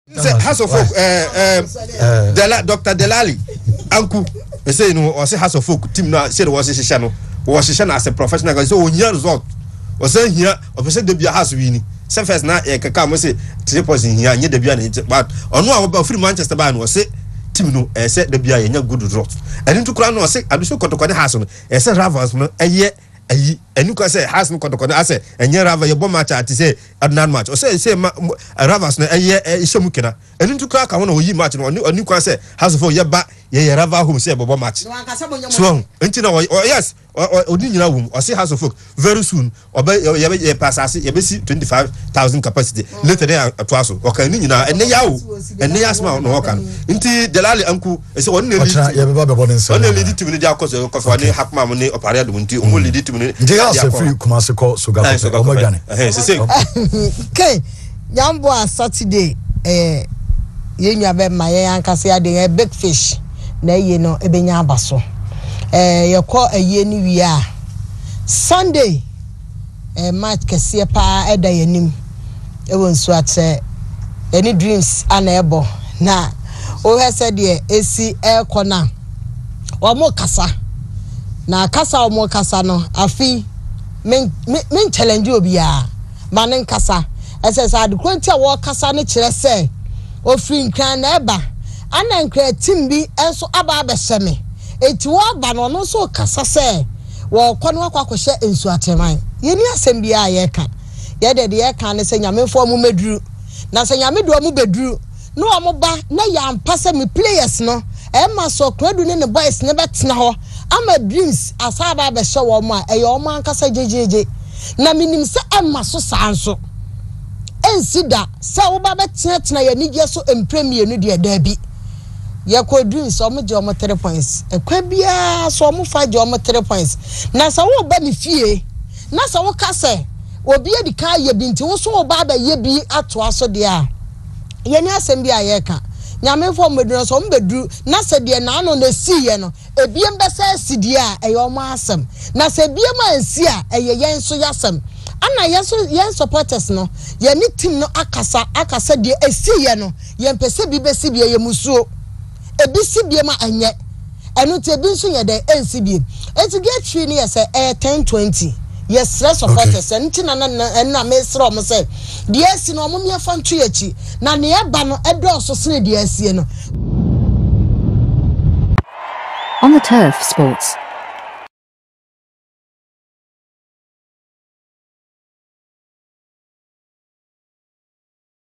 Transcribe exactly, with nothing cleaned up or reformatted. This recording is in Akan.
House of Folk, uh, Doctor Delali, Uncle, they say, no, or say House of Folk, team now, said was a channel, was a channel as a professional, so year result was saying here, or said the beer house winning. Some first night, I can come and say, Tripos in here, near the beer, but on one about free Manchester band was say, Tim, no, I said the beer, and your good result. And into Crown was sick, I do so got to the house on, I said Ravas, a year. And you can say has no contact. I say and you have your bomb match to say at non match or say say Ravas a year Ishamukina and into crack I want to match on you can say has for your back ye Rava who say bomb match strong until now or yes or Odina or say House of Folk very soon or by your pass you see twenty five thousand capacity later there at Twasso or can you know and they are and they ask no can into Delali uncle is only only lead to the cause of Hakma money or Parade only lead to Ndiga free Kumasi call Sugar Omagane. Okay, Yambo Saturday eh yenya be ma ye ankase ade e big fish na ye no ebenya abaso. Eh ye call aye ni wi a Sunday eh match kese pa eda yanim e won so ate any dreams ana ebo na o he said de esi e kona o mo kasa na kasa omo kasa no afi men men challenge obi a manen kasa esesa de kwanti a wo kasa ne kire se ofri nkran na eba ana nkra timbi enso aba aba hye eti wo aba no no so kasa se wo kwano akwakohye ensu ateman ye ni asem bia ye ka ye de de ye ka ne se nyamefo mu meduru na se nyamedo mu beduru no omo ba na ya mpase me players no e ma so kradu ne ne boys ne betena ho ama dreams asaba be hye wo ma e yo ma ankasa jejeje na minim se emma so sanso ensida se wo ba betena tena ya nigye so empremie no de da bi ye ko dreams o mo je o mo three points e kwa bia so o mo fa je o mo three points na se wo ba ni fie na se wo ka se obi edi ka ye bi nti wo so wo ba ba ye bi ato aso de a ye ni asem bi a ye ka nyame fo meduro so mbeduru na se de na no na si ye no ebiem be se sidie a e yo ma asem na se biem ansi a e ye yen so yasem ana yeso yen supporters no ye ni team no akasa akasa de esi ye no ye mpese bi be si bi ye musuo ebi si bi ma anye enu te bi nso ye de ensi bi eti get tree ni ye se e ten twenty yes stress supporters and tina na na me sro mo say de esi no mo me fa ntu yachi na ne eba no edo so sene de esi no On the Turf Sports.